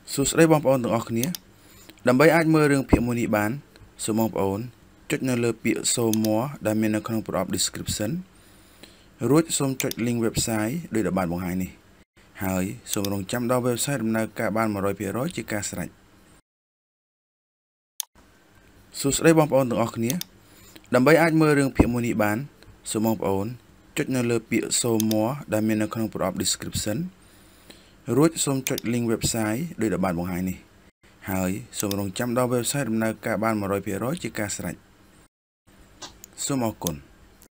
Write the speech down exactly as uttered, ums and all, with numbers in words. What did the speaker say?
សួស្តីបងប្អូនទាំងអស់គ្នាដើម្បីអាចមើលរឿងភាគមួយនេះបានសូមបងប្អូនចុចនៅលើពាក្យ Show More ដែលមាននៅក្នុងប្រអប់ description រួចសូមចុច link website ដោយដែលបានបង្ហាញនេះហើយសូមរងចាំដល់ website ដំណើរការបាន one hundred percent ជាការស្រេចសួស្តីបងប្អូនទាំងអស់គ្នាដើម្បីអាចមើលរឿងភាគមួយនេះបានសូមបងប្អូនចុចនៅលើពាក្យ Show More ដែលមាននៅក្នុងប្រអប់ description រួចសូមចុច link website ដោយដែលបានបង្ហាញនេះហើយសូមរងចាំដល់ website ដំណើរការបាន one hundred percent ជាការស្រេចសូមអរគុណ